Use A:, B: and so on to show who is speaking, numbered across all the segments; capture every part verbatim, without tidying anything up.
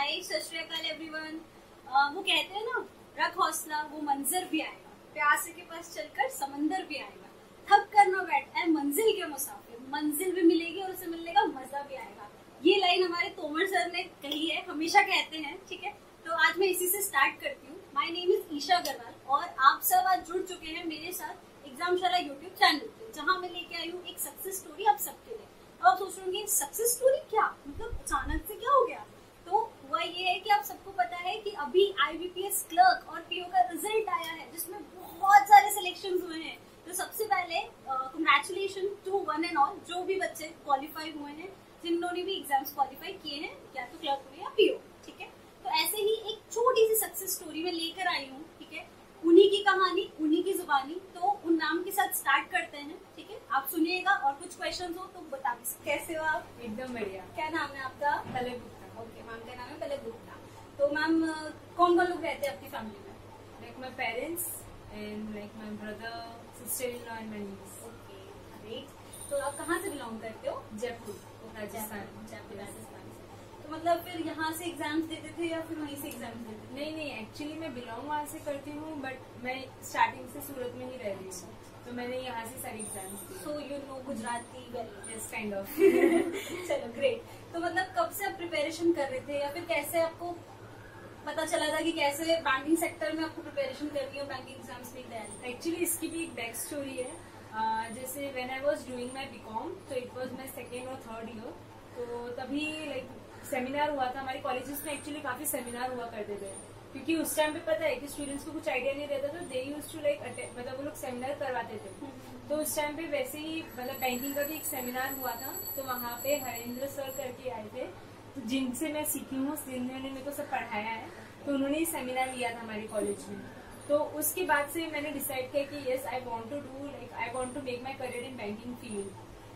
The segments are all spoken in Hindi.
A: हाय सत श्री अकाल एवरीवन। वो कहते हैं ना, रख हौसला वो मंजर भी आएगा, प्यासे के पास चलकर समंदर भी आएगा, थक कर न बैठ ऐ मंजिल के मुसाफिर, मंजिल भी मिलेगी और उसे मिलने का मजा भी आएगा। ये लाइन हमारे तोमर सर ने कही है, हमेशा कहते हैं। ठीक है, तो आज मैं इसी से स्टार्ट करती हूँ। My name is Isha Agarwal और आप सब आज जुड़ चुके हैं मेरे साथ एग्जामशाला यूट्यूब चैनल पे, जहाँ मैं लेके आई हूँ एक सक्सेस स्टोरी आप सबके लिए। अब आप सोच रहे होंगे सक्सेस स्टोरी क्या, मतलब अचानक से क्या हो गया। तो हुआ ये है कि आप सबको पता है कि अभी आईबीपीएस क्लर्क और पीओ का रिजल्ट आया है, जिसमें बहुत सारे सिलेक्शंस हुए हैं। तो सबसे पहले congratulation to one and all, जो भी बच्चे क्वालिफाई हुए हैं, जिन्होंने भी एग्जाम्स क्वालिफाई किए हैं, या तो क्लर्क हो या पीओ। ठीक है, तो ऐसे ही एक छोटी सी सक्सेस स्टोरी में लेकर आई हूँ। ठीक है, उन्हीं की कहानी, उन्हीं की जुबानी। तो उन नाम के साथ स्टार्ट करते हैं। ठीक है, आप सुनिएगा और कुछ क्वेश्चन हो तो बता भी सकते। कैसे हो आप?
B: एकदम बढ़िया।
A: क्या नाम है आपका?
B: पलक गुप्ता।
A: ओके, मैम का नाम है पलक गुप्ता। तो मैम कौन कौन लोग रहते हैं आपकी फैमिली में?
B: Like my parents and like my brother, sister in law and my niece.
A: Okay, great. तो आप कहाँ से बिलोंग करते हो?
B: जयपुर, राजस्थान।
A: जयपुर, राजस्थान से। तो मतलब फिर यहाँ से एग्जाम्स देते थे या फिर वहीं से एग्जाम्स देते थे?
B: नहीं नहीं, एक्चुअली मैं बिलोंग वहाँ से करती हूँ, बट मैं स्टार्टिंग से सूरत में ही रह रही हूँ, तो मैंने यहाँ से सारी एग्जाम्स दी।
A: So you know Gujarati well?
B: Yes, kind of.
A: चलो ग्रेट। तो मतलब कब से आप प्रिपरेशन कर रहे थे, या फिर कैसे आपको पता चला था कि कैसे बैंकिंग सेक्टर में आपको प्रिपरेशन करनी हो, बैंकिंग एग्जाम्स की तैयारी?
B: एक्चुअली इसकी भी एक बैक स्टोरी है। uh, जैसे when I was doing my BCom, तो इट वाज माय सेकेंड और थर्ड ईयर, तो तभी लाइक सेमिनार हुआ था हमारे कॉलेजेस में। एक्चुअली काफी सेमिनार हुआ करते थे, क्योंकि उस टाइम पे पता है कि स्टूडेंट्स को कुछ आइडिया नहीं रहता, तो दे यूज्ड टू लाइक मतलब वो लोग सेमिनार करवाते थे। तो उस टाइम पे वैसे ही मतलब बैंकिंग का भी एक सेमिनार हुआ था, तो वहाँ पे हरेंद्र सर करके आए थे, तो जिनसे मैं सीखी हूँ, जिन्होंने मेरे को सब पढ़ाया है, तो उन्होंने ही सेमिनार लिया था हमारे कॉलेज में। तो उसके बाद से मैंने डिसाइड किया कि yes I want to do like I want to make my career in banking field.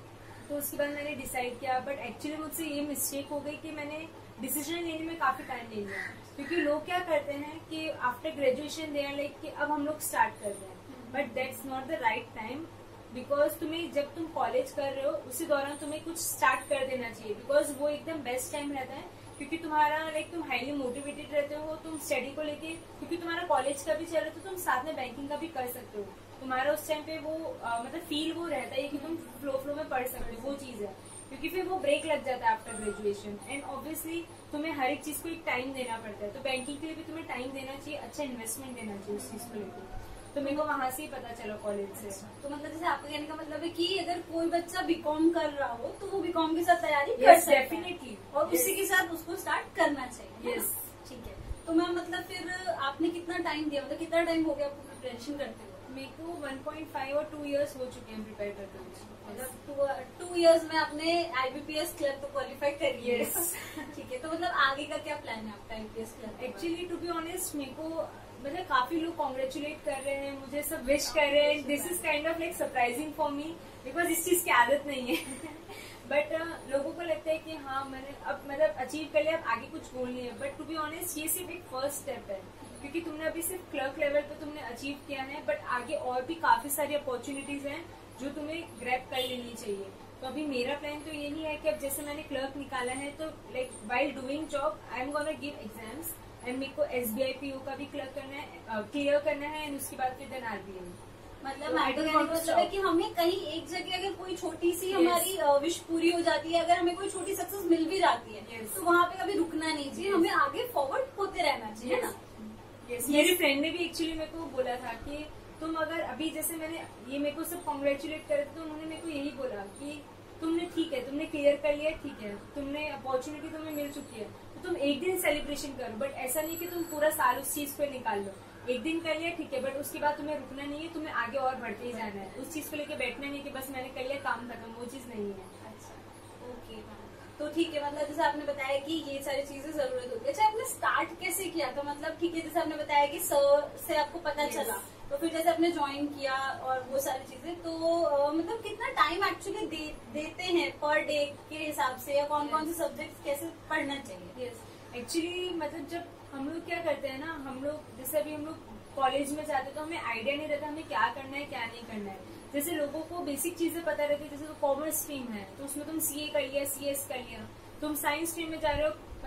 B: तो उसके बाद मैंने डिसाइड किया, बट एक्चुअली मुझसे ये मिस्टेक हो गई कि मैंने डिसीजन लेने में काफी टाइम ले लिया, क्योंकि लोग क्या करते हैं कि after graduation they are like कि अब हम लोग स्टार्ट कर रहे हैं, but that's not the right time. Because तुम्हें जब तुम कॉलेज कर रहे हो उसी दौरान तुम्हें कुछ स्टार्ट कर देना चाहिए, बिकॉज वो एकदम बेस्ट टाइम रहता है, क्योंकि तुम्हारा लाइक तुम हाईली मोटिवेटेड रहते हो, तुम स्टडी को लेके, क्योंकि तुम्हारा कॉलेज का भी चल रहा है, तो तुम साथ में बैंकिंग का भी कर सकते हो। तुम्हारा उस टाइम पे वो आ, मतलब फील वो रहता है कि तुम फ्लो फ्लो में पढ़ सकते हो, वो चीज है। क्योंकि फिर वो ब्रेक लग जाता है आफ्टर ग्रेजुएशन, एंड ऑब्वियसली तुम्हें हर एक चीज को एक टाइम देना पड़ता है, तो बैंकिंग के लिए भी तुम्हें टाइम देना चाहिए, अच्छा इन्वेस्टमेंट देना चाहिए उस चीज को लेकर। तो मेरे को वहां से ही पता चला कॉलेज से।
A: तो मतलब जैसे आपके कहने का मतलब है कि अगर कोई बच्चा बीकॉम कर रहा हो तो वो बीकॉम के साथ तैयारी yes, कर सकता है डेफिनेटली, और yes. उसी के साथ उसको स्टार्ट करना चाहिए। यस, ठीक है। तो मैम मतलब फिर आपने कितना टाइम दिया, मतलब कितना टाइम हो गया आपको प्रिपरेशन करते हुए?
B: मेरे को वन पॉइंट फाइव और टू इयर्स हो चुके हैं प्रिपेयर करते हुए।
A: मतलब टू इयर्स में आपने आईबीपीएस क्लर्क तो क्वालिफाई कर लिया है। ठीक है, तो मतलब आगे का क्या प्लान है आपका IBPS clerk?
B: Actually to be honest, मेरे को मतलब काफी लोग कॉन्ग्रेचुलेट कर रहे हैं, मुझे सब विश कर रहे हैं। This is kind of like surprising for me, because इस चीज की आदत नहीं है। बट uh, लोगों को लगता है कि हाँ मैंने अब मतलब अचीव कर लिया, अब आगे कुछ गोल नहीं है। बट टू बी ऑनेस्ट, ये सिर्फ एक फर्स्ट स्टेप है, क्योंकि तुमने अभी सिर्फ क्लर्क लेवल पे तुमने अचीव किया है, बट आगे और भी काफी सारी अपॉर्चुनिटीज हैं जो तुम्हें ग्रैब कर लेनी चाहिए। तो अभी मेरा प्लान तो ये नहीं है कि अब जैसे मैंने क्लर्क निकाला है, तो like while doing job I am gonna give exams, and मेरे को एसबीआई पीओ का भी क्लर्क करना है, क्लियर करना है, एंड उसके बाद फिर देन आरबीआई।
A: मतलब मतलब है कि हमें कहीं एक जगह अगर कोई छोटी सी हमारी विश पूरी हो जाती है, अगर हमें कोई छोटी सक्सेस मिल भी जाती है, yes. तो वहाँ पे कभी रुकना नहीं चाहिए, हमें आगे फॉरवर्ड होते रहना चाहिए, है ना?
B: yes. मेरी फ्रेंड ने भी एक्चुअली मेरे को बोला था कि तुम अगर अभी जैसे मैंने ये मेरे को सब कॉन्ग्रेचुलेट करे, तो उन्होंने मेरे को यही बोला कि तुमने ठीक है, तुमने क्लियर कर लिया, ठीक है, तुमने अपॉर्चुनिटी तुम्हें मिल चुकी है, तो तुम एक दिन सेलिब्रेशन करो, बट ऐसा नहीं कि तुम पूरा साल उस चीज पे निकाल लो। एक दिन कर लिया ठीक है, बट उसके बाद तुम्हें रुकना नहीं है, तुम्हें आगे और बढ़ते ही जाना है। उस चीज को लेके बैठना नहीं कि बस मैंने कर लिया काम खत्म, वो चीज नहीं है।
A: अच्छा, ओके, तो ठीक है। मतलब जैसे आपने बताया कि ये सारी चीजें जरूरत होती है। अच्छा, आपने स्टार्ट कैसे किया था? मतलब ठीक है, जैसे आपने बताया कि सर से आपको पता yes. चला, तो फिर जैसे आपने ज्वाइन किया और वो सारी चीजें, तो आ, मतलब कितना टाइम एक्चुअली दे, देते हैं पर डे के हिसाब से, या कौन yes. कौन से सब्जेक्ट कैसे पढ़ना चाहिए?
B: यस, एक्चुअली मतलब जब हम लोग क्या करते हैं ना, हम लोग जैसे अभी हम लोग कॉलेज में जाते तो हमें आइडिया नहीं रहता हमें क्या करना है क्या नहीं करना है। जैसे लोगों को बेसिक चीजें पता रहती है, जैसे तो कॉमर्स स्ट्रीम है तो उसमें तुम सीए कर लिया, सीएस कर लिया, तुम साइंस स्ट्रीम में जा रहे हो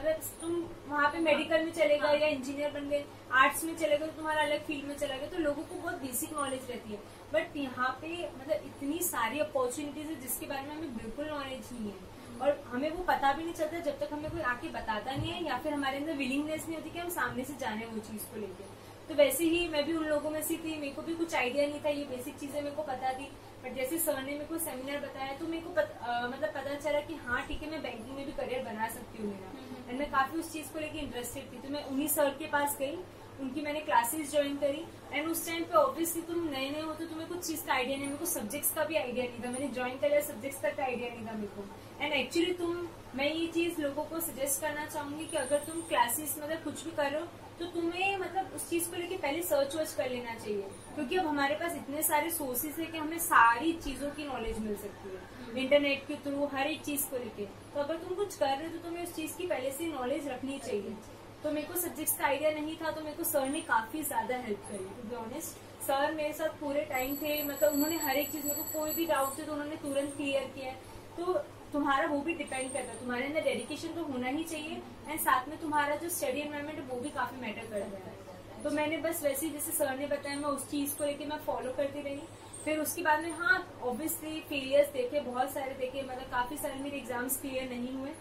B: मतलब तुम वहाँ पे मेडिकल में चले गए या इंजीनियर बन गए, आर्ट्स में चले गए तो तुम्हारा अलग फील्ड में चला गया, तो लोगों को बहुत बेसिक नॉलेज रहती है। बट यहाँ पे मतलब इतनी सारी अपॉर्चुनिटीज है जिसके बारे में हमें बिल्कुल नॉलेज नहीं है, और हमें वो पता भी नहीं चलता जब तक हमें कोई आके बताता नहीं है, या फिर हमारे अंदर विलिंगनेस नहीं होती कि हम सामने से जाने वो चीज को लेकर। तो वैसे ही मैं भी उन लोगों में से थी, मेरे को भी कुछ आइडिया नहीं था, ये बेसिक चीजें मेरे को पता थी, बट जैसे सर ने मेरे को सेमिनार बताया तो मेरे को पत, आ, मतलब पता चला कि हाँ ठीक है, मैं बैंकिंग में भी करियर बना सकती हूँ मेरा, एंड मैं काफी उस चीज को लेकर इंटरेस्टेड थी। तो मैं उन्हीं सर के पास गई, उनकी मैंने क्लासेस ज्वाइन करी, एंड उस टाइम पे ऑब्वियसली तुम नए नए हो तो तुम्हें कुछ चीज का आइडिया नहीं, मेरे को सब्जेक्ट्स का भी आइडिया नहीं था, मैंने ज्वाइन किया सब्जेक्ट्स तक का आइडिया नहीं था मेरे को। एंड एक्चुअली तुम मैं ये चीज लोगों को सजेस्ट करना चाहूंगी कि अगर तुम क्लासेस मतलब कुछ भी कर रहे हो तो तुम्हें मतलब उस चीज को लेके पहले सर्च वर्च कर लेना चाहिए, क्योंकि अब हमारे पास इतने सारे सोर्सेज है कि हमें सारी चीजों की नॉलेज मिल सकती है इंटरनेट के थ्रू, हर एक चीज को लेके। तो अगर तुम कुछ कर रहे हो तो तुम्हें उस चीज की पहले से नॉलेज रखनी चाहिए। तो मेरे को सब्जेक्ट्स का आइडिया नहीं था, तो मेरे को सर ने काफी ज्यादा हेल्प करी, टू बी ऑनेस्ट। सर मेरे साथ पूरे टाइम थे, मतलब उन्होंने हर एक चीज, मेरे को कोई भी डाउट थे तो उन्होंने तुरंत क्लियर किया। तो तुम्हारा वो भी डिपेंड करता है, तुम्हारे अंदर डेडिकेशन तो होना ही चाहिए, एंड साथ में तुम्हारा जो स्टडी एनवायरनमेंट है वो भी काफी मैटर करता है। तो मैंने बस वैसे ही जैसे सर ने बताया मैं उस चीज को लेके मैं फॉलो करती रही। फिर उसके बाद में हाँ ऑब्वियसली फेलियर्स देखे, बहुत सारे देखे, मतलब काफी सारे मेरे एग्जाम्स क्लियर नहीं हुए,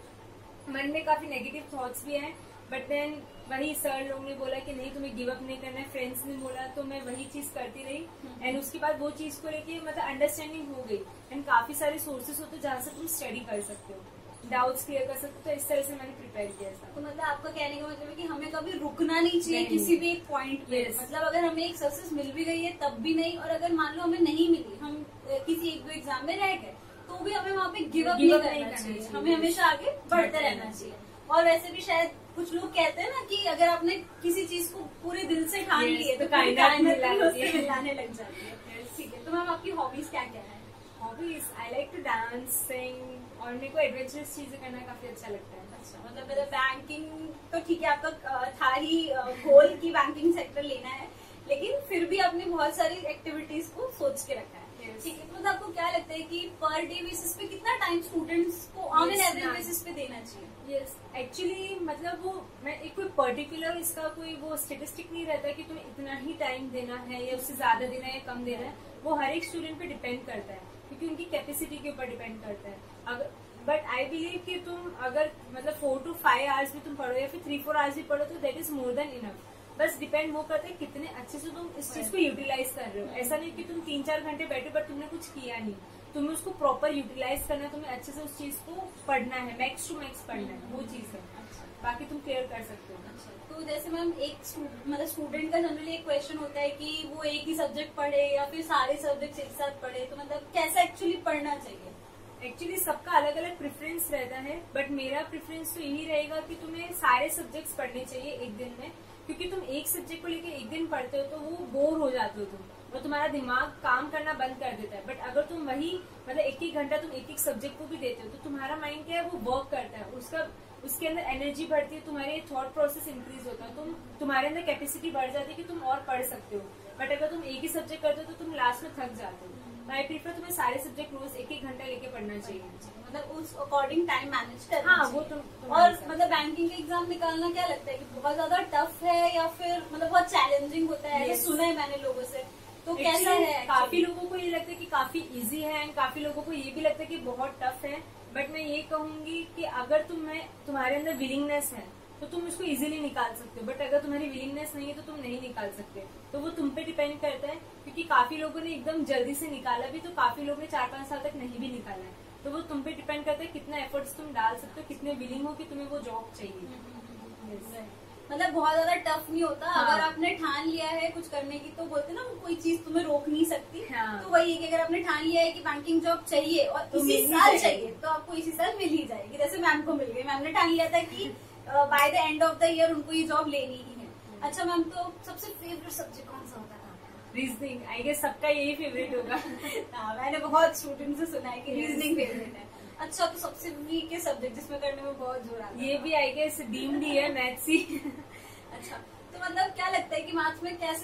B: मन में काफी नेगेटिव थॉट्स भी आए, बट देन वही सर लोग ने बोला कि नहीं तुम्हें गिव अप नहीं करना है, फ्रेंड्स ने बोला, तो मैं वही चीज करती रही। एंड उसके बाद वो चीज को लेके मतलब अंडरस्टैंडिंग हो गई, एंड काफी सारे सोर्सेस होते हैं जहाँ से तुम स्टडी कर सकते हो, डाउट्स क्लियर कर सकते हो। तो इस तरह से मैंने प्रिपेयर किया था।
A: तो मतलब आपका कहने का मतलब है कि हमें कभी रुकना नहीं चाहिए किसी भी एक पॉइंट पे। yes. मतलब अगर हमें एक सक्सेस मिल भी गई है तब भी नहीं, और अगर मान लो हमें नहीं मिली, हम किसी एक दो एग्जाम में रह गए, तो भी हमें वहाँ पे गिव अप नहीं करना चाहिए, हमें हमेशा आगे बढ़ते रहना चाहिए। और वैसे भी शायद कुछ लोग कहते हैं ना कि अगर आपने किसी चीज को पूरे दिल से ठान ली है तो कायनात मिलाने लग जाती है। ठीक है, तो मैम आपकी हॉबीज क्या क्या है?
B: Hobbies I like to dance, sing, और मेरे को एडवेंचरस चीजें करना काफी अच्छा लगता है।
A: अच्छा, मतलब मेरा बैंकिंग तो ठीक है, आपका था ही गोल की बैंकिंग सेक्टर लेना है, लेकिन फिर भी आपने बहुत सारी एक्टिविटीज को सोच के रखा है। ठीक है, तो मतलब आपको क्या लगता है कि पर डे बेसिस पे कितना टाइम स्टूडेंट्स को ऑन एन एवरेज बेसिस पे देना चाहिए?
B: यस, एक्चुअली मतलब वो मैं एक कोई पर्टिकुलर इसका कोई वो स्टेटिस्टिक नहीं रहता कि तुम्हें इतना ही टाइम देना है या उससे ज्यादा देना है या कम देना है, वो हर एक स्टूडेंट पे डिपेंड करता है, क्योंकि उनकी कैपेसिटी के ऊपर डिपेंड करता है। अगर बट आई बिलीव कि तुम अगर मतलब फोर टू फाइव आवर्स भी तुम पढ़ो या फिर थ्री फोर आवर्स भी पढ़ो तो that is more than enough. बस डिपेंड वो करता है कितने अच्छे से तुम इस चीज को यूटिलाइज कर रहे हो। ऐसा नहीं कि तुम तीन चार घंटे बैठे बट तुमने कुछ किया नहीं, तुम्हें उसको प्रॉपर यूटिलाइज करना है, तुम्हें अच्छे से उस चीज को पढ़ना है, मैक्स टू मैक्स पढ़ना है, वो चीज है। बाकी तुम क्लियर कर सकते हो।
A: अच्छा, तो जैसे मैम एक मतलब स्टूडेंट का जनरली एक क्वेश्चन होता है कि वो एक ही सब्जेक्ट पढ़े या फिर सारे सब्जेक्ट एक साथ पढ़े, तो मतलब कैसा एक्चुअली पढ़ना चाहिए?
B: एक्चुअली सबका अलग अलग प्रेफरेंस रहता है, बट मेरा प्रेफरेंस तो यही रहेगा कि तुम्हें सारे सब्जेक्ट्स पढ़ने चाहिए एक दिन में, क्योंकि तुम एक सब्जेक्ट को लेके एक दिन पढ़ते हो तो वो बोर हो जाते हो तुम, और तुम्हारा दिमाग काम करना बंद कर देता है। बट अगर तुम वही मतलब एक एक घंटा तुम एक एक सब्जेक्ट को भी देते हो तो तुम्हारा माइंड क्या है, वो वर्क करता है, उसका उसके अंदर एनर्जी बढ़ती है, तुम्हारे थॉट प्रोसेस इंक्रीज होता है, तुम तुम्हारे अंदर कैपेसिटी बढ़ जाती है कि तुम और पढ़ सकते हो। बट अगर तुम एक ही सब्जेक्ट करते हो तो तुम लास्ट में थक जाते हो। आई प्रीफर तुम्हें सारे सब्जेक्ट रोज एक एक घंटा लेके पढ़ना चाहिए,
A: मतलब उस अकॉर्डिंग टाइम मैनेज करना।
B: हाँ, वो तुम, तुम
A: और मतलब बैंकिंग के एग्जाम निकालना क्या लगता है कि बहुत ज्यादा टफ है या फिर मतलब बहुत चैलेंजिंग होता है? yes. सुना है मैंने लोगों से, तो कैसा है?
B: काफी लोगों को ये लगता है कि काफी इजी है, एंड काफी लोगों को ये भी लगता है कि बहुत टफ है। बट मैं ये कहूंगी कि अगर तुम्हें तुम्हारे अंदर विलिंगनेस है तो तुम इसको इजीली निकाल सकते हो, बट अगर तुम्हारी विलिंगनेस नहीं है तो तुम नहीं निकाल सकते। तो वो तुम पे डिपेंड करता है, क्योंकि काफी लोगों ने एकदम जल्दी से निकाला भी, तो काफी लोगों ने चार पांच साल तक नहीं भी निकाला है। तो वो तुम पे डिपेंड करता है कितना एफर्ट्स तुम डाल सकते हो, कितने विलिंग हो कि तुम्हें वो जॉब चाहिए। yes.
A: मतलब बहुत ज्यादा टफ नहीं होता।
B: हाँ।
A: अगर आपने ठान लिया है कुछ करने की तो बोलते ना कोई चीज तुम्हें रोक नहीं सकती।
B: हाँ।
A: तो वही है कि अगर आपने ठान लिया है कि बैंकिंग जॉब चाहिए और
B: तो
A: इसी साल चाहिए तो आपको इसी साल मिल ही जाएगी। जैसे मैम को मिल गई, मैम ने ठान लिया था कि by the end of the year उनको ये जॉब लेनी ही है। अच्छा मैम, तो सबसे फेवरेट सब्जेक्ट कौन सा होता है?
B: रीजनिंग। आई गेस सबका यही फेवरेट होगा।
A: हाँ, मैंने बहुत स्टूडेंट से सुना है कि रीजनिंग फेवरेट है। अच्छा, तो सबसे वीक सब्जेक्ट जिसमें करने में बहुत जोर आता है?
B: ये भी आई गेस डीम्ड ही है, मैथ्स ही।
A: अच्छा, तो मतलब क्या लगता है कि मैथ्स में कैसे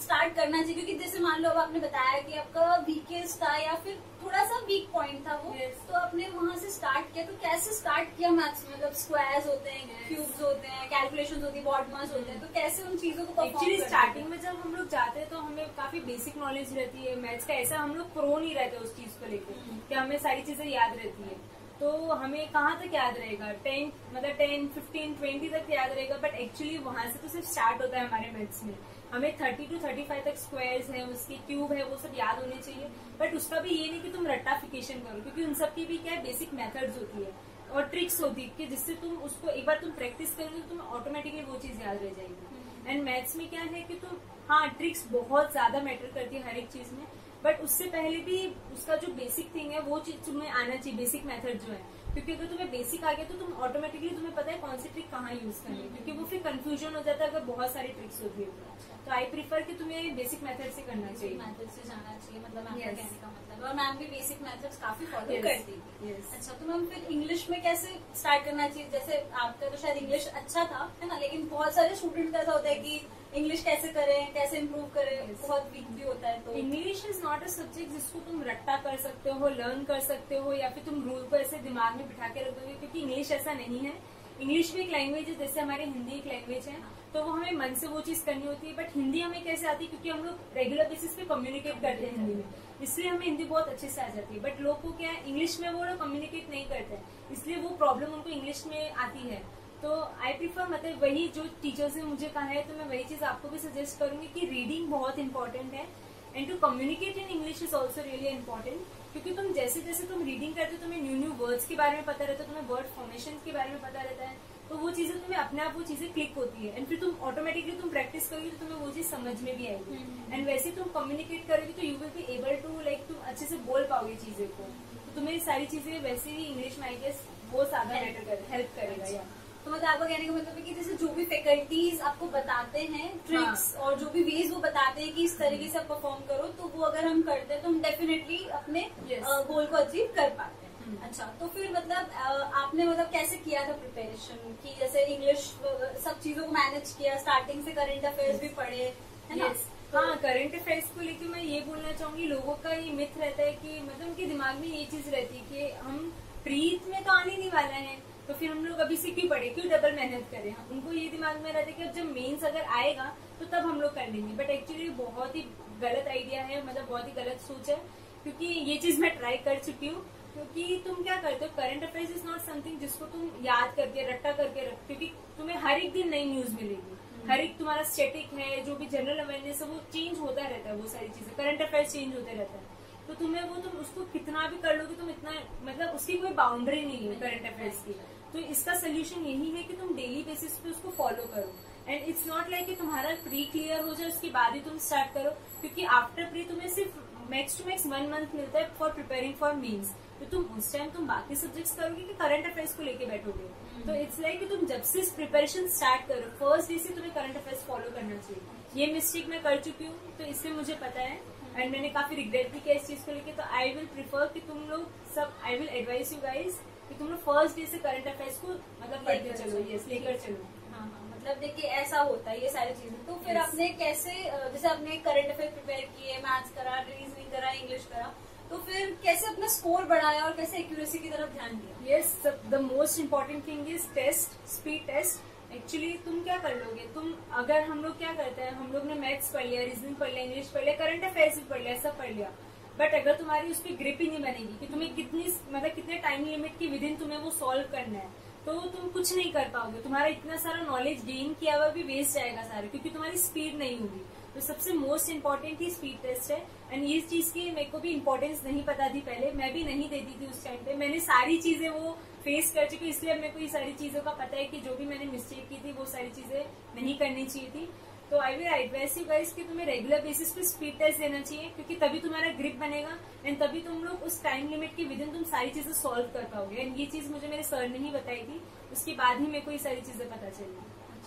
A: स्टार्ट करना चाहिए? क्योंकि जैसे मान लो अब आपने बताया कि आपका वीकेस्ट था या फिर थोड़ा सा वीक पॉइंट था वो, yes. तो आपने वहां से स्टार्ट किया, तो कैसे स्टार्ट किया मैथ्स में? मतलब स्क्वायर्स होते हैं, yes. क्यूब्स होते हैं, कैलकुलेशंस होती है, बॉडमास होते हैं, तो कैसे उन चीजों को
B: एक्चुअली स्टार्टिंग में जब हम लोग जाते हैं तो हमें काफी बेसिक नॉलेज रहती है मैथ्स का, ऐसा हम लोग प्रो नहीं रहते उस चीज को लेकर कि हमें सारी चीजें याद रहती है। तो हमें कहाँ तक याद रहेगा, टेन मतलब टेन फिफ्टीन ट्वेंटी तक याद रहेगा, बट एक्चुअली वहां से तो सिर्फ स्टार्ट होता है हमारे मैथ्स में। हमें थर्टी टू थर्टी फाइव तक स्क्वायर्स है, उसके क्यूब है, वो सब याद होने चाहिए, बट उसका भी ये नहीं कि तुम रट्टाफिकेशन करो, क्योंकि उन सब की भी क्या है बेसिक मेथड्स होती है और ट्रिक्स होती है कि जिससे तुम उसको एक बार तुम प्रैक्टिस करोगे तो तुम्हें ऑटोमेटिकली वो चीज याद रह जाएगी। एंड मैथ्स में क्या है कि तुम हाँ ट्रिक्स बहुत ज्यादा मैटर करती है हर एक चीज में, बट उससे पहले भी उसका जो बेसिक थिंग है वो चीज तुम्हें आना चाहिए, बेसिक मेथड जो है, क्योंकि अगर तुम्हें बेसिक आ गया तो तुम ऑटोमेटिकली तुम्हें पता है कौन सी ट्रिक कहाँ यूज करनी है, क्योंकि वो फिर कंफ्यूजन हो जाता है अगर बहुत सारी ट्रिक्स होती है। तो आई प्रीफर कि तुम्हें बेसिक मेथड से करना चाहिए,
A: मेथड से जाना चाहिए, मतलब मैम का कहने का मतलब। और मैम भी बेसिक मेथड्स काफी फॉलो करती थी। अच्छा, तो मैम फिर इंग्लिश में कैसे स्टार्ट करना चाहिए? जैसे आपका तो शायद इंग्लिश अच्छा था, है ना, लेकिन बहुत सारे स्टूडेंट का ऐसा होता है कि इंग्लिश कैसे करें, कैसे इम्प्रूव करें, बहुत वीक भी होता है। तो
B: English is not a subject जिसको तुम रट्टा कर सकते हो, लर्न कर सकते हो, या फिर तुम रूल को ऐसे दिमाग में बिठा के रख दोगे, क्योंकि इंग्लिश ऐसा नहीं है। इंग्लिश भी एक लैंग्वेज है, जैसे हमारी हिंदी एक लैंग्वेज है, तो वो हमें मन से वो चीज करनी होती है। बट हिंदी हमें कैसे आती है, क्योंकि हम लोग रेगुलर बेसिस पे कम्युनिकेट करते हैं हिंदी में, इसलिए हमें हिंदी बहुत अच्छे से आ जाती है। बट लोग को क्या है, इंग्लिश में वो लोग कम्युनिकेट नहीं करते हैं, इसलिए वो प्रॉब्लम उनको इंग्लिश में आती है। तो आई प्रीफर मतलब वही जो टीचर्स ने मुझे कहा है, तो मैं वही चीज आपको भी सजेस्ट करूंगी कि रीडिंग बहुत इंपॉर्टेंट है, and to communicate in English is also really important, क्योंकि तुम जैसे जैसे तुम रीडिंग करते हो तुम्हें न्यू न्यू वर्ड्स के बारे में पता रहता है, तुम्हें वर्ड फॉर्मेशन के बारे में पता रहता है, तो वो चीजें तुम्हें अपने आप वो चीजें क्लिक होती है, एंड फिर तुम ऑटोमेटिकली तुम प्रैक्टिस करोगे तो तुम्हें वो चीज समझ में भी आएगी, एंड वैसे तुम कम्युनिकेट करोगे तो you will be able to like तुम अच्छे से बोल पाओगे चीजें को, तो तुम्हें सारी चीजें वैसे ही इंग्लिश में आई गेस बहुत ज्यादा बेटर कर हेल्प करेगा। या
A: तो मतलब आपका कहने का मतलब है कि जैसे जो भी फैकल्टीज आपको बताते हैं ट्रिक्स, हाँ, और जो भी वेज वो बताते हैं कि इस तरीके से आप परफॉर्म करो, तो वो अगर हम करते हैं तो हम डेफिनेटली अपने yes. गोल को अचीव कर पाते हैं। hmm. अच्छा, तो फिर मतलब आपने मतलब कैसे किया था प्रिपरेशन, कि जैसे इंग्लिश सब चीजों को मैनेज किया, स्टार्टिंग से करंट अफेयर्स भी पढ़े, है ना?
B: yes. हाँ, करंट अफेयर्स को लेकर मैं ये बोलना चाहूंगी, लोगों का ये मिथ रहता है कि मतलब उनके दिमाग में ये चीज रहती है कि हम प्रीत में तो आने नहीं वाला है, तो फिर हम लोग अभी से क्यों पढ़े, क्यों डबल मेहनत करें। उनको ये दिमाग में रहता है कि अब जब मेंस अगर आएगा तो तब हम लोग कर लेंगे, बट एक्चुअली बहुत ही गलत आइडिया है, मतलब बहुत ही गलत सोच है, क्योंकि ये चीज मैं ट्राई कर चुकी हूँ। क्योंकि तुम क्या करते हो, current affairs is not something जिसको तुम याद करके रट्टा करके रख, क्योंकि तुम्हें हर एक दिन नई न्यूज मिलेगी, हर एक तुम्हारा स्टैटिक है, जो भी जनरल अवेयरनेस है वो चेंज होता रहता है, वो सारी चीजें करंट अफेयर्स चेंज होते रहता है, तो तुम्हें वो तुम उसको कितना भी कर लोगे, तुम इतना मतलब उसकी कोई बाउंड्री नहीं है करंट अफेयर्स की। तो इसका सोल्यूशन यही है कि तुम डेली बेसिस पे उसको फॉलो करो, एंड इट्स नॉट लाइक कि तुम्हारा प्री क्लियर हो जाए उसके बाद ही तुम स्टार्ट करो, क्योंकि आफ्टर प्री तुम्हें सिर्फ max to max one month मिलता है फॉर प्रिपेयरिंग फॉर मेंस, तो तुम उस टाइम तुम बाकी सब्जेक्ट्स करोगे कि करंट अफेयर्स को लेके बैठोगे। तो इट्स लाइक कि तुम जब से प्रिपरेशन स्टार्ट करो फर्स्ट डे से तुम्हें करंट अफेयर्स फॉलो करना चाहिए। ये मिस्टेक मैं कर चुकी हूँ, तो इसलिए मुझे पता है, एंड मैंने काफी रिग्रेट भी किया इस चीज को लेके। तो आई विल प्रिफर कि तुम लोग सब, I will advice you guys कि तुम लोग फर्स्ट डे से करंट अफेयर्स को मतलब लेकर चलो, यस लेकर चलो।
A: हाँ हाँ, मतलब देखिए ऐसा होता है ये सारी चीजें। तो फिर आपने कैसे, जैसे आपने करंट अफेयर प्रिपेयर किए, मैथ्स करा, रीजनिंग करा, इंग्लिश करा, तो फिर कैसे अपना स्कोर बढ़ाया और कैसे एक्यूरेसी की तरफ ध्यान दिया?
B: Yes, the most important thing is test, speed test. Actually तुम क्या कर लोगे, तुम अगर हम लोग क्या करते हैं, हम लोग ने मैथ्स पढ़ लिया, रीजनिंग पढ़ लिया, इंग्लिश पढ़ लिया, करंट अफेयर्स भी पढ़ लिया, सब पढ़ लिया, बट अगर तुम्हारी उस पर ग्रिप ही नहीं बनेगी कि तुम्हें कितनी मतलब कितने टाइम लिमिट के विद इन तुम्हें वो सॉल्व करना है, तो तुम कुछ नहीं कर पाओगे। तुम्हारा इतना सारा नॉलेज गेन किया हुआ भी वेस्ट जाएगा सारा, क्योंकि तुम्हारी स्पीड नहीं होगी। तो सबसे मोस्ट इम्पोर्टेंट ही स्पीड टेस्ट है, एंड ये चीज की मेरे को भी इम्पोर्टेंस नहीं पता थी पहले, मैं भी नहीं देती थी उस टाइम पे। मैंने सारी चीजें वो फेस कर चुकी, इसलिए मेरे को ये सारी चीजों का पता है कि जो भी मैंने मिस्टेक की थी वो सारी चीजें नहीं करनी चाहिए थी। तो I will advice you guys कि तुम्हें रेगुलर बेसिस पे स्पीड टेस्ट देना चाहिए, क्योंकि तभी तुम्हारा ग्रिप बनेगा, एंड तभी तुम लोग उस टाइम लिमिट के विद इन तुम सारी चीजें सॉल्व कर पाओगे। एंड ये चीज मुझे मेरे सर ने ही बताई थी, उसके बाद ही मेरे को ये सारी चीजें पता चली।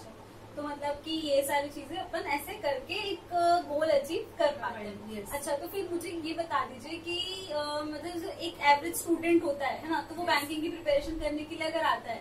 A: तो मतलब कि ये सारी चीजें अपन ऐसे करके एक गोल अचीव कर पाते हैं। yes. अच्छा, तो फिर मुझे ये बता दीजिए कि आ, मतलब एक एवरेज स्टूडेंट होता है ना, तो वो yes. बैंकिंग की प्रिपरेशन करने के लिए अगर आता है, तो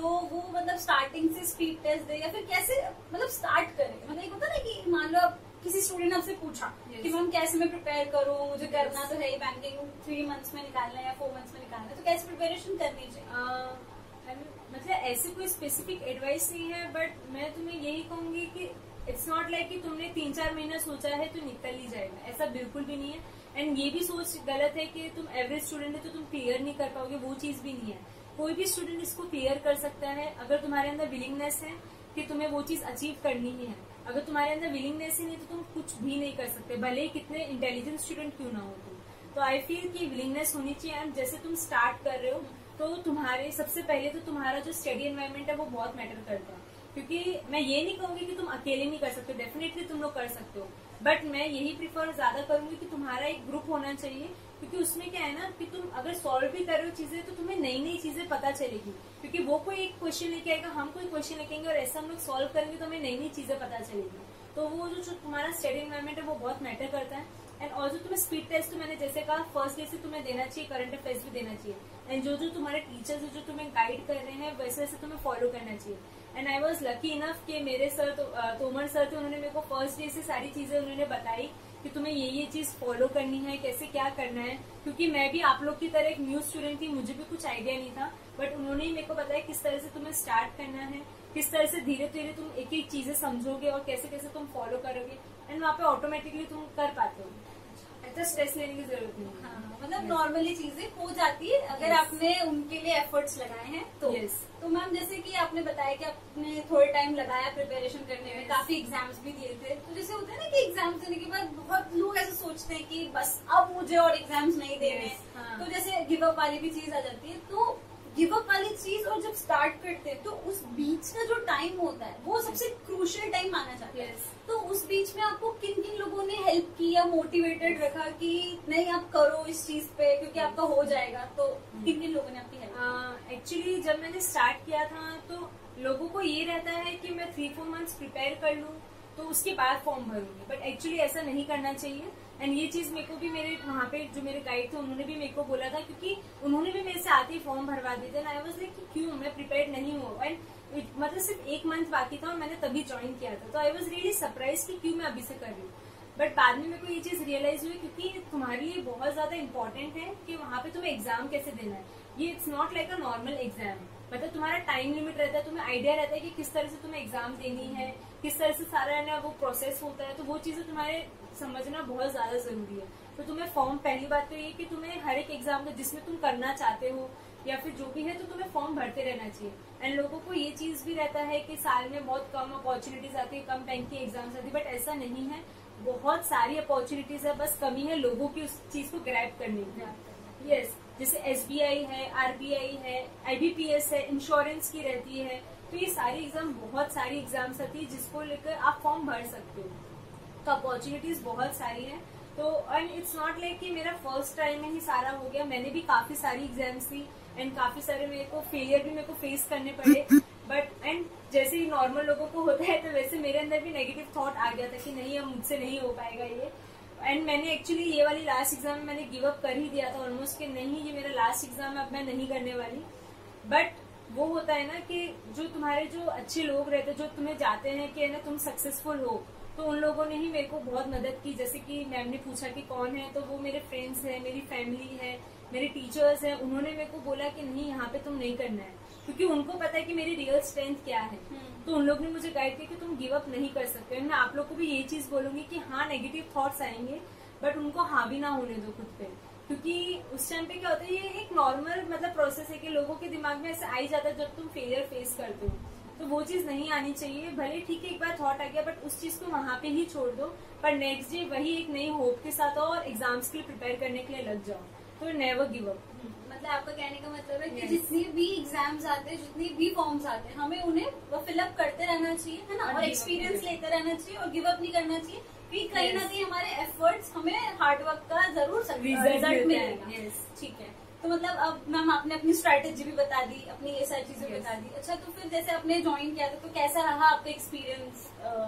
A: तो वो मतलब स्टार्टिंग से स्पीड टेस्ट दे या फिर कैसे मतलब स्टार्ट करे? मतलब एक होता है ना कि मान लो आप किसी स्टूडेंट ने आपसे पूछा yes. कि मैम कैसे मैं प्रिपेयर करूँ, मुझे yes. करना तो है ही बैंकिंग थ्री मंथ्स में निकालना है या फोर मंथ्स में निकालना है, तो कैसे प्रिपरेशन करनी चाहिए?
B: uh, मतलब ऐसे कोई स्पेसिफिक एडवाइस नहीं है, बट मैं तुम्हें यही कहूंगी कि इट्स नॉट लाइक कि तुमने तीन चार महीना सोचा है तो निकल ही जाएगा, ऐसा बिल्कुल भी नहीं है। एंड ये भी सोच गलत है कि तुम एवरेज स्टूडेंट है तो तुम क्लियर नहीं कर पाओगे, वो चीज भी नहीं है। कोई भी स्टूडेंट इसको क्लियर कर सकता है अगर तुम्हारे अंदर विलिंगनेस है कि तुम्हें वो चीज अचीव करनी ही है। अगर तुम्हारे अंदर विलिंगनेस ही नहीं तो तुम कुछ भी नहीं कर सकते, भले ही कितने इंटेलिजेंट स्टूडेंट क्यों ना हो तुम। तो आई फील कि विलिंगनेस होनी चाहिए। एंड जैसे तुम स्टार्ट कर रहे हो तो तुम्हारे सबसे पहले तो तुम्हारा जो स्टडी एनवायरनमेंट है वो बहुत मैटर करता है, क्योंकि मैं ये नहीं कहूंगी कि तुम अकेले नहीं कर सकते, डेफिनेटली तुम लोग कर सकते हो, बट मैं यही प्रिफर ज्यादा करूंगी कि तुम्हारा एक ग्रुप होना चाहिए, क्योंकि उसमें क्या है ना कि तुम अगर सॉल्व भी कर रहे हो चीजें तो तुम्हें नई नई चीजें पता चलेगी, क्योंकि वो कोई एक क्वेश्चन लेके आएगा, हम कोई क्वेश्चन लेके आएंगे और ऐसा हम लोग सॉल्व करेंगे तो हमें नई नई चीजें पता चलेगी। तो वो जो, जो तुम्हारा स्टडी एनवायरनमेंट है वो बहुत मैटर करता है। एंड ऑल्सो तुम्हें स्पीड टेस्ट तो मैंने जैसे कहा फर्स्ट डे से तुम्हें देना चाहिए, करंट अफेयर्स भी देना चाहिए। एंड जो जो तुम्हारे टीचर्स जो तुम्हें गाइड कर रहे हैं वैसे वैसे तुम्हें फॉलो करना चाहिए। And I was lucky enough कि मेरे सर तो, तोमर सर थे, उन्होंने मेरे को फर्स्ट डे से सारी चीजें उन्होंने बताई कि तुम्हें ये ये चीज फॉलो करनी है, कैसे क्या करना है, क्योंकि मैं भी आप लोग की तरह एक न्यू स्टूडेंट थी, मुझे भी कुछ आइडिया नहीं था, बट उन्होंने ही मेरे को बताया किस तरह से तुम्हें स्टार्ट करना है, किस तरह से धीरे धीरे तुम एक एक चीजें समझोगे और कैसे कैसे तुम फॉलो करोगे। एंड वहाँ पे ऑटोमेटिकली तुम कर पाते हो, ऐसा स्ट्रेस लेने की जरूरत नहीं है।
A: हाँ, मतलब नॉर्मली चीजें हो जाती है अगर yes. आपने उनके लिए एफर्ट्स लगाए हैं तो।
B: yes.
A: तो मैम जैसे कि आपने बताया कि आपने थोड़े टाइम लगाया प्रिपरेशन करने में, yes. काफी एग्जाम्स भी दिए थे, तो जैसे होता है ना कि एग्जाम्स देने के बाद बहुत लोग ऐसे सोचते हैं कि बस अब मुझे और एग्जाम्स नहीं देने, yes. हाँ. तो जैसे गिव अप वाली भी चीज आ जाती है। तो गिव अप वाली चीज और जब स्टार्ट करते हैं तो उस बीच का जो टाइम होता है वो सबसे क्रूशियल टाइम माना जाता है। yes. तो उस बीच में आपको किन किन लोगों ने हेल्प की या मोटिवेटेड रखा कि नहीं आप करो इस चीज पे क्योंकि आपका हो जाएगा, तो किन किन लोगों ने आपकी हेल्प?
B: एक्चुअली uh, जब मैंने स्टार्ट किया था तो लोगों को ये रहता है कि मैं थ्री फोर मंथ्स प्रिपेयर कर लूँ तो उसके बाद फॉर्म भरूंगी, बट एक्चुअली ऐसा नहीं करना चाहिए। एंड ये चीज मेरे को भी मेरे वहाँ पे जो मेरे गाइड थे उन्होंने भी मेरे को बोला था, क्योंकि उन्होंने भी मेरे से आते ही फॉर्म भरवा दिए थे। आई वाज लाइक कि क्यों मैं प्रिपेयर नहीं हूँ, एंड मतलब सिर्फ एक मंथ बाकी था और मैंने तभी ज्वाइन किया था, तो आई वाज रियली सरप्राइज कि क्यों मैं अभी से कर रही हूँ। बट बाद में मेरे को ये चीज रियलाइज हुई क्योंकि तुम्हारे लिए बहुत ज्यादा इंपॉर्टेंट है कि वहाँ पे तुम्हें एग्जाम कैसे देना है। ये it's not like a normal exam, मतलब तुम्हारा टाइम लिमिट रहता है, तुम्हें आइडिया रहता है कि किस तरह से तुम्हें एग्जाम देनी है, किस तरह से सारा है ना वो प्रोसेस होता है, तो वो चीजें तुम्हारे समझना बहुत ज्यादा जरूरी है। तो तुम्हें फॉर्म, पहली बात तो ये कि तुम्हें हर एक एग्जाम का जिसमें तुम करना चाहते हो या फिर जो भी है तो तुम्हें फॉर्म भरते रहना चाहिए। एंड लोगों को ये चीज भी रहता है कि साल में बहुत कम अपॉर्चुनिटीज आती है, कम बैंक की एग्जाम्स आती है, बट ऐसा नहीं है, बहुत सारी अपॉर्चुनिटीज है, बस कमी है लोगों की उस चीज को ग्रैब करने की। यस, जैसे एस बी आई है, आर बी आई है, आई बी पी एस है, इंश्योरेंस की रहती है, तो ये सारी एग्जाम, बहुत सारी एग्जाम्स आती है जिसको लेकर आप फॉर्म भर सकते हो। तो अपॉर्चुनिटीज बहुत सारी है। तो एंड इट्स नॉट लाइक कि मेरा फर्स्ट टाइम में ही सारा हो गया, मैंने भी काफी सारी एग्जाम्स दी एंड काफी सारे मेरे को फेलियर भी मेरे को फेस करने पड़े, बट एंड जैसे ही नॉर्मल लोगों को होता है तो वैसे मेरे अंदर भी नेगेटिव थॉट आ गया था कि नहीं अब मुझसे नहीं हो पाएगा ये। एंड मैंने एक्चुअली ये वाली लास्ट एग्जाम में मैंने गिव अप कर ही दिया था ऑलमोस्ट कि नहीं ये मेरा लास्ट एग्जाम है, अब मैं नहीं करने वाली। बट वो होता है ना कि जो तुम्हारे जो अच्छे लोग रहते हैं, जो तुम्हें जाते हैं कि ना तुम सक्सेसफुल हो, तो उन लोगों ने ही मेरे को बहुत मदद की। जैसे कि मैम ने पूछा कि कौन है, तो वो मेरे फ्रेंड्स हैं, मेरी फैमिली है, मेरे टीचर्स हैं, उन्होंने मेरे को बोला कि नहीं यहाँ पे तुम नहीं करना है, क्योंकि उनको पता है कि मेरी रियल स्ट्रेंथ क्या है। तो उन लोग ने मुझे गाइड किया कि तुम गिव अप नहीं कर सकते। मैं आप लोग को भी यही चीज बोलूंगी कि हाँ नेगेटिव थॉट्स आएंगे बट उनको हावी ना होने दो खुद पे, क्योंकि उस टाइम पे क्या होता है, ये एक नॉर्मल मतलब प्रोसेस है कि लोगों के दिमाग में ऐसे आ ही जाता है जब तुम फेलियर फेस करते हो, तो वो चीज नहीं आनी चाहिए। भले ठीक है एक बार थॉट आ गया बट उस चीज को वहां पे ही छोड़ दो, पर नेक्स्ट डे वही एक नई होप के साथ और एग्जाम्स के लिए प्रिपेयर करने के लिए लग जाओ। तो नेवर गिव अप।
A: मतलब आपका कहने का मतलब है कि जितनी भी एग्जाम्स आते हैं, जितनी भी फॉर्म्स आते हैं, हमें उन्हें वो फिलअप करते रहना चाहिए, है ना, और एक्सपीरियंस लेते रहना चाहिए और गिव अप नहीं करना चाहिए, क्योंकि कहीं ना कहीं हमारे एफर्ट्स हमें हार्डवर्क का जरूर रिजल्ट मिलेगा। ठीक है, तो मतलब अब मैम आपने अपनी स्ट्रैटेजी भी बता दी, अपनी ये सारी चीजें बता दी। अच्छा, तो फिर जैसे आपने ज्वाइन किया था तो कैसा रहा आपका एक्सपीरियंस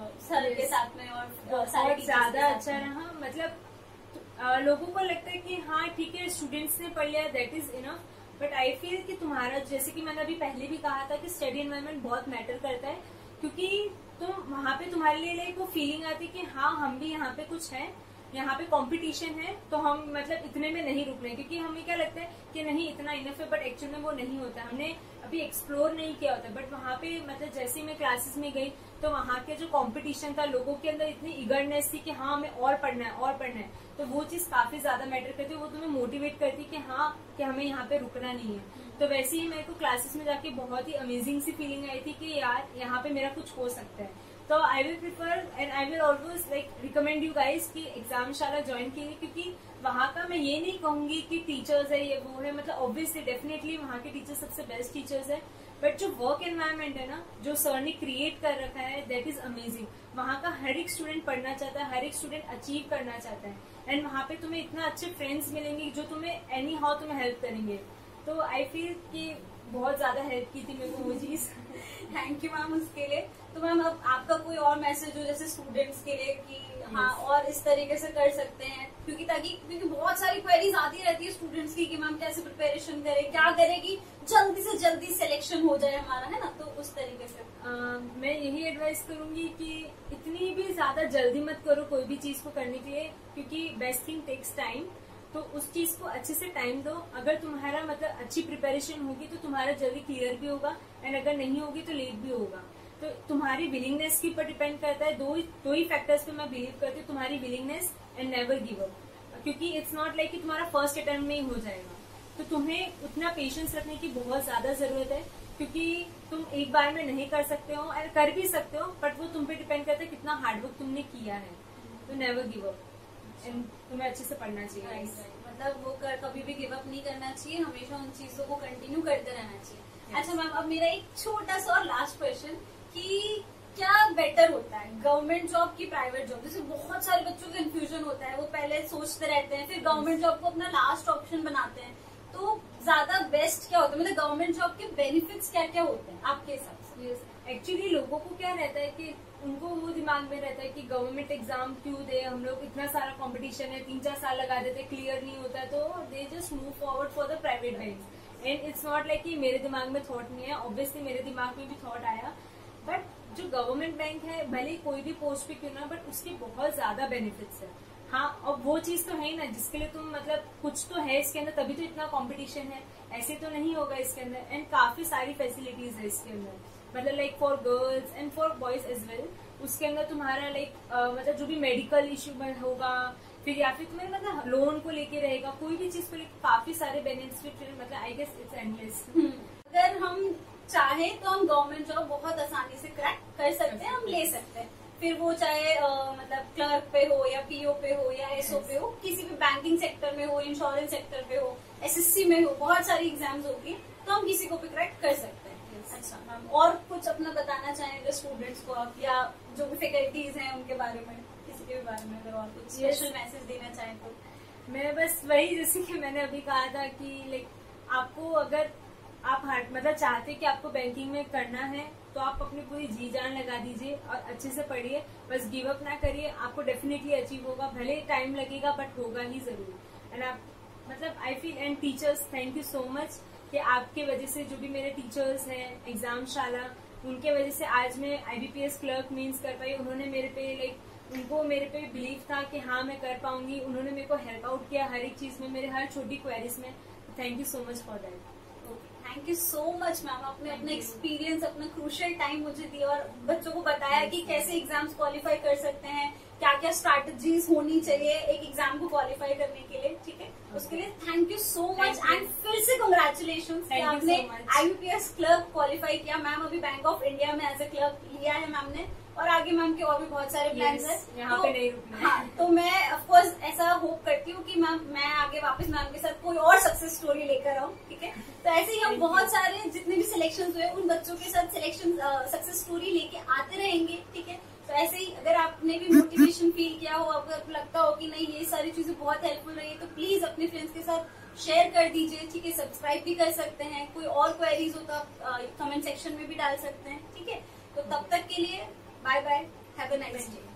A: सर के साथ में? और
B: बहुत ज्यादा अच्छा रहा। मतलब आ, लोगों को लगता है कि हाँ ठीक है स्टूडेंट्स ने पढ़ लिया that is enough, but I feel कि तुम्हारा, जैसे कि मैंने अभी पहले भी कहा था कि स्टडी एनवायरनमेंट बहुत मैटर करता है, क्योंकि तुम वहाँ पे तुम्हारे लिए लाइक वो फीलिंग आती है कि हाँ हम भी यहाँ पे कुछ है, यहाँ पे कंपटीशन है, तो हम मतलब इतने में नहीं रुक रहे, क्योंकि हमें क्या लगता है कि नहीं इतना इनफ है, बट एक्चुअल में वो नहीं होता, हमने अभी एक्सप्लोर नहीं किया होता। बट वहाँ पे मतलब जैसे ही मैं क्लासेस में गई तो वहाँ के जो कंपटीशन था, लोगों के अंदर इतनी ईगरनेस थी कि हाँ हमें और पढ़ना है और पढ़ना है, तो वो चीज काफी ज्यादा मैटर करती है, वो तुम्हें मोटिवेट करती है कि हाँ कि हमें यहाँ पे रुकना नहीं है। तो वैसे ही मेरे को क्लासेस में जाके बहुत ही अमेजिंग सी फीलिंग आई थी कि यार यहाँ पे मेरा कुछ हो सकता है। तो I will prefer and I will always like recommend you guys कि एग्जामशाला ज्वाइन कीजिए, क्योंकि वहाँ का मैं ये नहीं कहूंगी कि टीचर्स है ये वो है, मतलब ऑब्वियसली डेफिनेटली वहाँ के टीचर्स सबसे बेस्ट टीचर्स है, बट जो वर्क एनवायरनमेंट है ना, जो सर ने क्रिएट कर रखा है, दैट इज अमेजिंग। वहाँ का हर एक स्टूडेंट पढ़ना चाहता है, हर एक स्टूडेंट अचीव करना चाहता है, एंड वहाँ पे तुम्हें इतना अच्छे फ्रेंड्स मिलेंगे जो तुम्हें एनी हाउ तुम्हें हेल्प करेंगे। तो आई फील कि बहुत ज्यादा हेल्प की थी मेरे को वो चीज।
A: थैंक यू मैम उसके लिए। तो मैम अब आपका कोई और मैसेज हो जैसे स्टूडेंट्स के लिए कि हाँ और इस तरीके से कर सकते हैं, क्योंकि ताकि क्योंकि बहुत सारी क्वेरीज आती रहती है स्टूडेंट्स की कि मैम कैसे प्रिपरेशन करें, क्या करें कि जल्दी से जल्दी सिलेक्शन हो जाए हमारा, है ना, तो उस तरीके से
B: आ, मैं यही एडवाइस करूंगी कि इतनी भी ज्यादा जल्दी मत करो कोई भी चीज को करने के लिए, क्योंकि बेस्ट थिंग टेक्स टाइम। तो उस चीज को अच्छे से टाइम दो। अगर तुम्हारा मतलब अच्छी प्रिपरेशन होगी तो तुम्हारा जल्दी क्लियर भी होगा, एंड अगर नहीं होगी तो लेट भी होगा। तो तुम्हारी विलिंगनेस के ऊपर डिपेंड करता है। दो दो ही फैक्टर्स पे मैं बिलीव करती हूँ, तुम्हारी willingness and never give up, क्योंकि इट्स नॉट लाइक कि तुम्हारा फर्स्ट अटेम्प्ट में ही हो जाएगा। तो तुम्हें उतना पेशेंस रखने की बहुत ज्यादा जरूरत है, क्योंकि तुम एक बार में नहीं कर सकते हो, और कर भी सकते हो, बट वो तुम पे डिपेंड करता है कितना हार्डवर्क तुमने किया है। तो नेवर गिव अप, एंड तुम्हें अच्छे से पढ़ना चाहिए।
A: मतलब वो कर, कभी भी गिव अप नहीं करना चाहिए, हमेशा उन चीजों को कंटिन्यू करते रहना चाहिए। अच्छा मैम, अब मेरा एक छोटा सा और लास्ट क्वेश्चन कि क्या बेटर होता है, गवर्नमेंट जॉब की प्राइवेट जॉब? जैसे बहुत सारे बच्चों को कंफ्यूजन होता है, वो पहले सोचते रहते हैं, फिर गवर्नमेंट जॉब को अपना लास्ट ऑप्शन बनाते हैं, तो ज्यादा बेस्ट क्या होता है, मतलब गवर्नमेंट जॉब के बेनिफिट्स क्या क्या होते हैं आपके हिसाब से?
B: एक्चुअली लोगों को क्या रहता है कि उनको वो दिमाग में रहता है कि गवर्नमेंट एग्जाम क्यों दे, हम लोग इतना सारा कंपटीशन है, तीन चार साल लगा देते, क्लियर नहीं होता, तो they just move forward for the private bank. And it's not like कि मेरे दिमाग में थॉट नहीं है, ऑब्वियसली मेरे दिमाग में भी थॉट आया, बट जो गवर्नमेंट बैंक है भले कोई भी पोस्ट पे क्यों ना, बट उसके बहुत ज्यादा बेनिफिट्स है। हाँ, अब वो चीज तो है ही ना जिसके लिए तुम मतलब कुछ तो है इसके अंदर, तभी तो इतना कंपटीशन है, ऐसे तो नहीं होगा इसके अंदर। एंड काफी सारी फैसिलिटीज है इसके अंदर, मतलब like for girls and for boys as well. उसके अंदर तुम्हारा लाइक मतलब जो भी मेडिकल इश्यू होगा, फिर या फिर तुम्हें मतलब लोन को लेके रहेगा, कोई भी चीज को लेकर काफी सारे बेनिफिट, मतलब आई गेस इट्स एंडलेस।
A: अगर हम चाहे तो हम गवर्नमेंट जॉब बहुत आसानी से क्रैक कर सकते हैं, हम ले सकते हैं, फिर वो चाहे आ, मतलब क्लर्क पे हो या पीओ पे हो या एसओ पे हो, किसी भी बैंकिंग सेक्टर में हो, इंश्योरेंस सेक्टर पे हो, एसएससी में हो, बहुत सारी एग्जाम्स होगी, तो हम किसी को भी क्रैक कर सकते हैं। अच्छा मैम, और कुछ अपना बताना चाहेंगे स्टूडेंट्स को आप, या जो भी फैकल्टीज हैं उनके बारे में, किसी के भी बारे में अगर और कुछ स्पेशल मैसेज देना चाहें तो?
B: मैं बस वही, जैसे कि मैंने अभी कहा था कि लाइक आपको अगर आप हार्ट मतलब चाहते कि आपको बैंकिंग में करना है, तो आप अपनी पूरी जी जान लगा दीजिए और अच्छे से पढ़िए, बस गिव अप ना करिए, आपको डेफिनेटली अचीव होगा, भले टाइम लगेगा बट होगा ही जरूर। एंड आप मतलब I feel, and teachers thank you so much कि आपके वजह से जो भी मेरे टीचर्स हैं एग्जामशाला, उनके वजह से आज मैं आईबीपीएस क्लर्क मींस कर पाई। उन्होंने मेरे पे लाइक उनको मेरे पे बिलीव था कि हाँ मैं कर पाऊंगी, उन्होंने मेरे को हेल्प आउट किया हर एक चीज में, मेरे हर छोटी क्वेरीज में। Thank you so much for that.
A: Thank you so much ma'am, आपने अपना एक्सपीरियंस, अपना क्रूशियल टाइम मुझे दिया और बच्चों को बताया कि कैसे एग्जाम्स क्वालिफाई कर सकते हैं, क्या क्या स्ट्रैटेजीज होनी चाहिए एक एग्जाम को क्वालिफाई करने के लिए। ठीक है, उसके लिए thank you so much, and फिर से कंग्रेचुलेशन कि आपने आईबीपीएस क्लर्क क्वालिफाई किया। मैम अभी बैंक ऑफ इंडिया में एज ए क्लर्क लिया है मैम ने, और आगे मैम के और भी बहुत सारे प्लान्स हैं,
B: यहाँ पे नहीं रुकना।
A: हाँ, तो मैं ऑफकोर्स ऐसा होप करती हूँ कि मैम मैं आगे वापस मैम के साथ कोई और सक्सेस स्टोरी लेकर आऊँ। ठीक है, तो ऐसे ही हम बहुत सारे जितने भी सिलेक्शन हुए उन बच्चों के साथ सिलेक्शन सक्सेस स्टोरी लेके आते रहेंगे। ठीक है, तो ऐसे ही अगर आपने भी मोटिवेशन फील किया हो, आपको लगता हो कि नहीं ये सारी चीजें बहुत हेल्पफुल रही है, तो प्लीज अपने फ्रेंड्स के साथ शेयर कर दीजिए। ठीक है, सब्सक्राइब भी कर सकते हैं, कोई और क्वेरीज हो तो आप कमेंट सेक्शन में भी डाल सकते हैं। ठीक है, तो तब तक के लिए bye bye, have a nice day.